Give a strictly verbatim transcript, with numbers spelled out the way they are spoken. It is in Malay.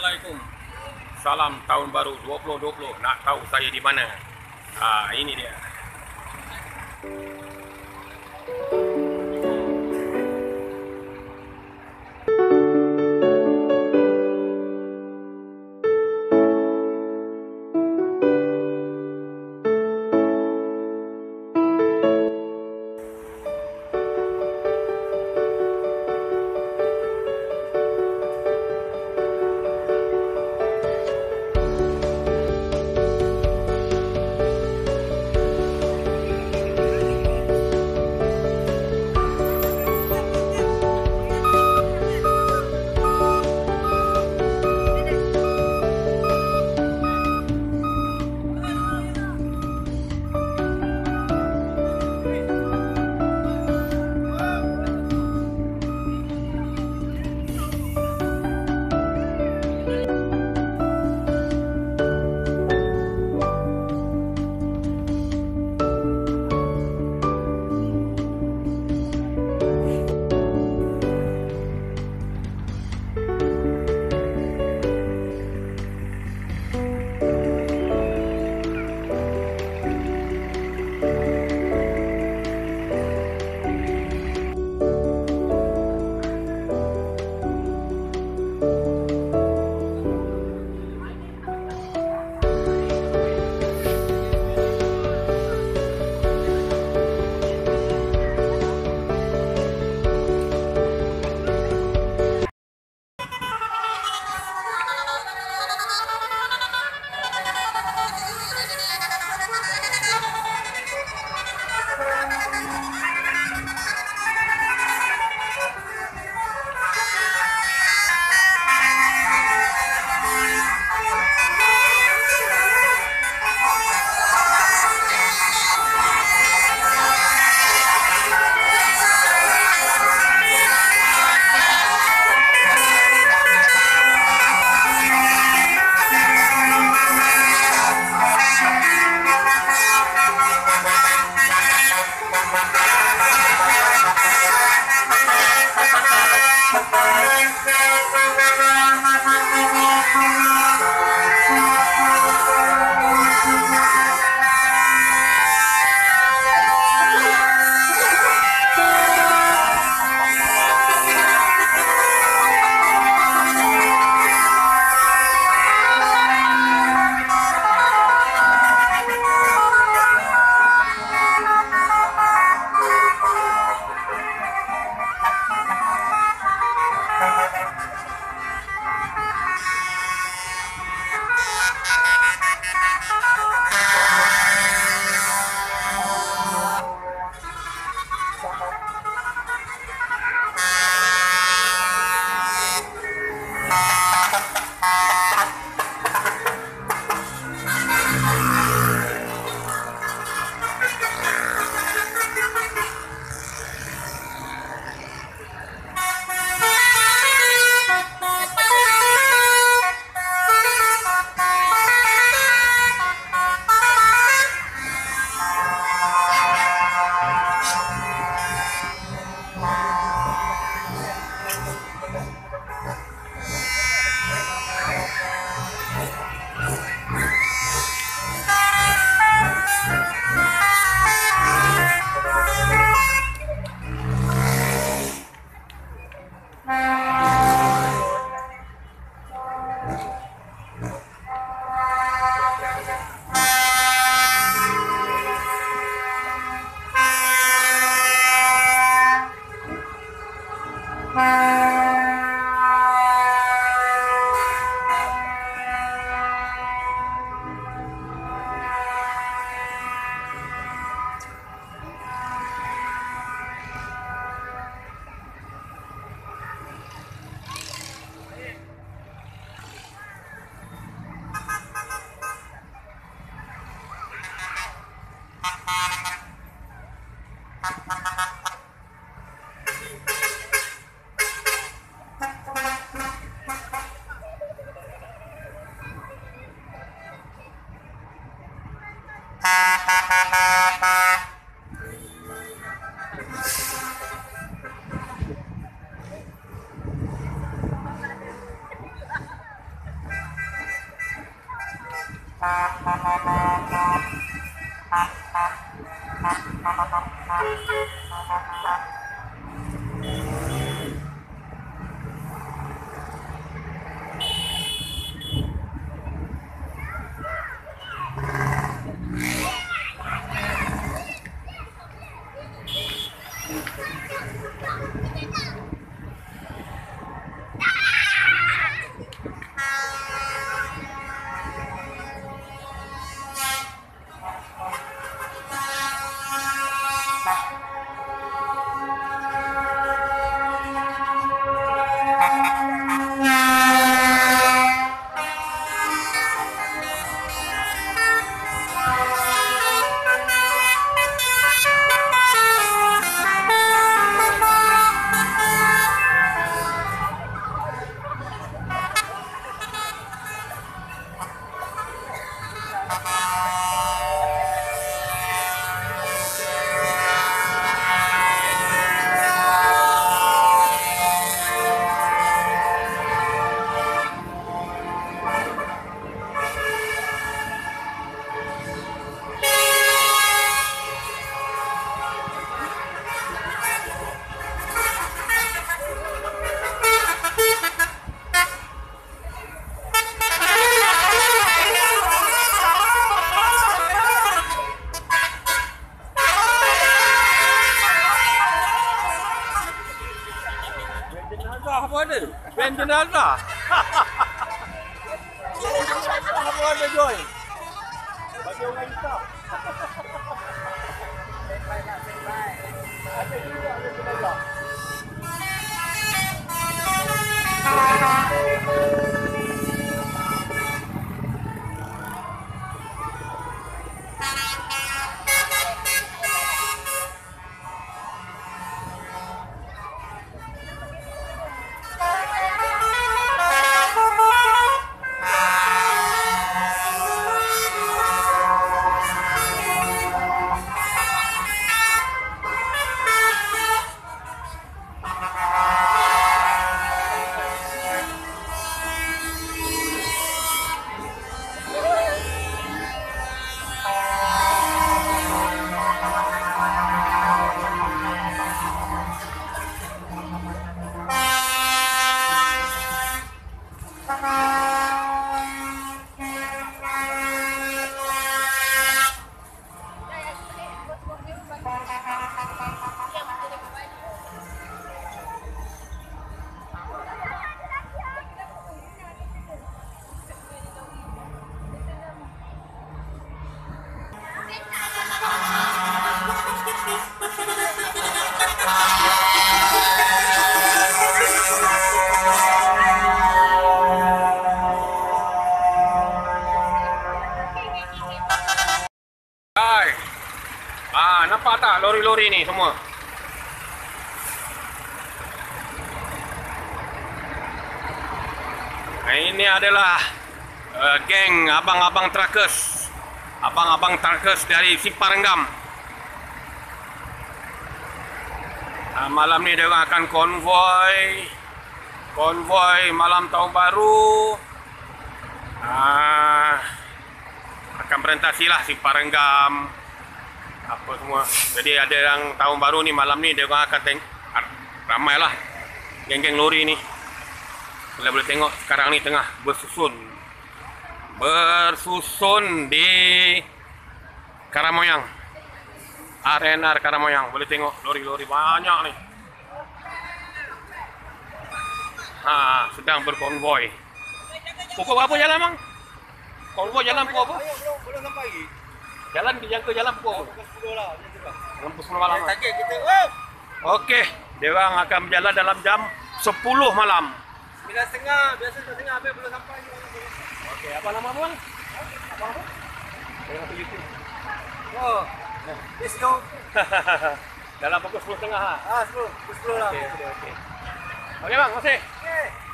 Assalamualaikum. Salam tahun baru dua ribu dua puluh. Nak tahu saya di mana? Ah, ini dia. Apa ada? Band jenazah. Apa ada Joy? Bagi orang Islam. Ada juga ada jenazah. Ah, nampak tak lori-lori ni semua? Nah, ini adalah uh, geng abang-abang truckers. Abang-abang truckers dari Siparenggam. Ah, malam ni dia orang akan konvoi. Konvoi malam tahun baru. Ah, akan berentasilah Siparenggam. Apa semua. Jadi ada yang tahun baru ni malam ni dia orang akan tengok ramai lah geng-geng lori ni. Kita boleh tengok sekarang ni tengah bersusun bersusun di Karamoyang, R N R Karamoyang. Boleh tengok lori-lori banyak ni. Ha, sedang berkonvoi. Pukul berapa jalan bang? Konvoi jalan pukul apa? Belum sampai lagi. Jalan dijangka jalan pukul Pukul sepuluh lah. pukul sepuluh malam. Target kita. Oh! Okey, dia orang akan berjalan dalam jam sepuluh malam. sembilan tiga puluh, biasa sembilan tiga puluh habis belum sampai. Okey, apa nama bang? Apa nama? Tengok ke YouTube. Oh. Let's go. Dalam pukul sepuluh tiga puluh ha. Ah, sepuluh. Pukul sepuluh lah. Okey, okey, okey. Okey bang, masih. Okey.